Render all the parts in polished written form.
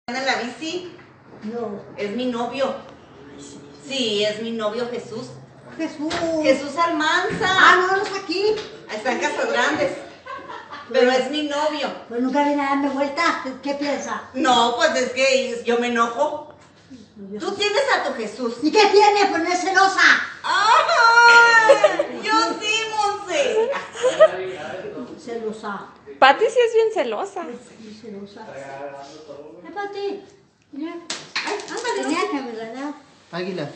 ¿En la bici? No. Es mi novio. Sí, es mi novio Jesús. Jesús. Jesús Almanza. No es aquí. Está en Casas Grandes. Pero es mi novio. Pues nunca viene a darme vuelta. ¿Qué piensa? No, pues es que yo me enojo. Tú tienes a tu Jesús. ¿Y qué tiene? Pues no es celosa. ¡Ay! Yo sí, Monse. Celosa. Pati sí es bien celosa. Es celosa. Pati. Mira. Ay, ándale. Mira que me la da. Águila.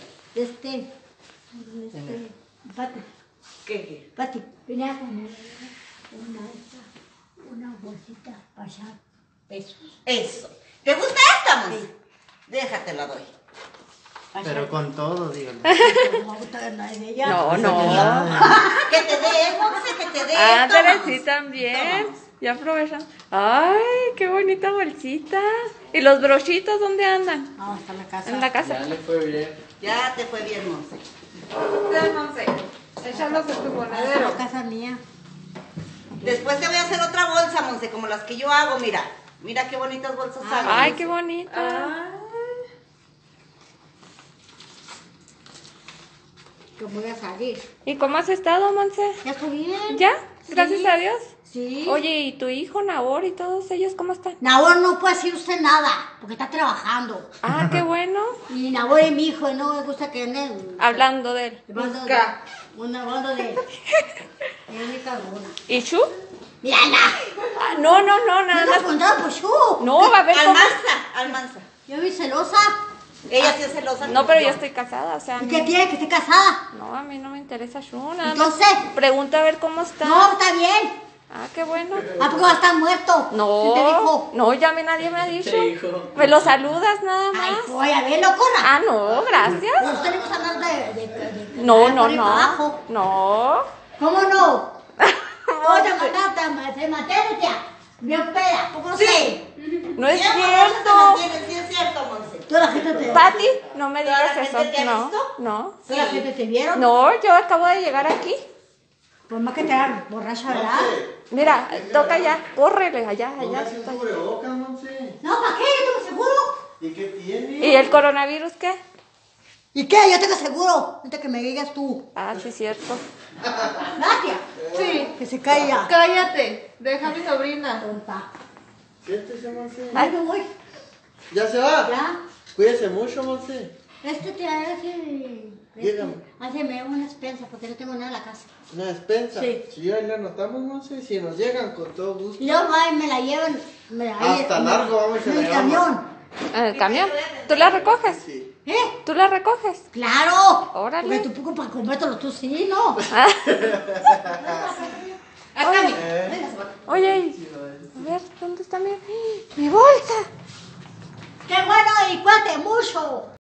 Pati. ¿Qué? Pati. Mira que me da una bolsita para echar pesos. Eso. ¿Te gusta esta, Monse? Sí. Déjate la doy. Pero con todo, dígalo. No, todavía no es de ella. No. Que te dé, Monse, que te dé. Ah, Toma, Tere, sí Monse. también. Toma. Ya aprovechan. Ay, qué bonita bolsita. ¿Y los brochitos dónde andan? No, está en la casa. En la casa. Ya le fue bien. Ya te fue bien, Monse. Ya, Monse. Echándose tu Está en monedero. la casa mía. Después te voy a hacer otra bolsa, Monse, como las que yo hago, mira. Mira qué bonitas bolsas hago. Ay, Monse. qué bonita. Que voy a salir. ¿Y cómo has estado, Monse? ¿Ya estoy bien? ¿Ya? Sí. Gracias a Dios. Sí. Oye, ¿y tu hijo Nabor y todos ellos cómo están? Nabor no puede decir usted nada, porque está trabajando. Ah, qué bueno. Y Nabor es mi hijo, y no me gusta que anden Hablando de él. Busca. Una banda de única alguna. ¿Y Shu? Diana, Ah, no, no nada te más. has contado por su. No, a ver cómo. Almanza. Yo vi celosa. Ella sí es celosa. No, pero yo estoy casada, o sea. a ¿Y mí- qué tiene que esté casada? No, a mí no me interesa Shu, nada más. Entonces, Pregunta a ver cómo está. no, está bien. Ah, qué bueno. ¿A poco va a estar muerto? No, ¿Quién te dijo? no, ya a mí nadie me ha dicho. Te dijo. Me lo saludas nada Ay, más. voy a verlo, corra. Ah, no, gracias. Pero usted le gusta andar de No, por ahí para no. abajo. No. ¿Cómo no? ¿Cómo te mataste? Te maté, tía. Bien peda, ¿cómo sé? No es Bien, cierto. Sí es cierto, Monse. ¿Toda la gente te Pati, no me ¿Toda digas la eso. gente te ha No, visto? no. ¿Toda la gente te vieron? No, yo acabo de llegar aquí. Pues más que te hagan borracha, ¿verdad? Mira, toca allá, córrele, allá. Póngase un cubrebocas, Monse. No, ¿para qué? Yo tengo seguro. ¿Y qué tiene? ¿Y el coronavirus qué? ¿Y qué? Yo tengo seguro. Ahorita que me digas tú. Ah, sí, cierto. Gracias. Sí, Que se caiga. cállate, deja a mi sobrina. Tonta. Siéntese, Monse. Ahí me voy. ¿Ya se va? ¿Ya? Cuídese mucho, Monse. Te hace... Dígame. Háceme una despensa porque no tengo nada en la casa. Una despensa. Sí. Si ahí la anotamos, Monse. Si nos llegan, con todo gusto. Y luego va y me la llevan. Hasta largo vamos y se en la el llevamos. camión. ¿En el camión? ¿Tú la recoges? Sí. ¿Eh? ¿Tú la recoges? ¡Claro! Órale. Porque tú poco para comprártelo tú sí, ¿no? Acá, mira. Oye, a ver, ¿dónde está mi bolsa? ¡Qué bueno! ¡Y cuate mucho!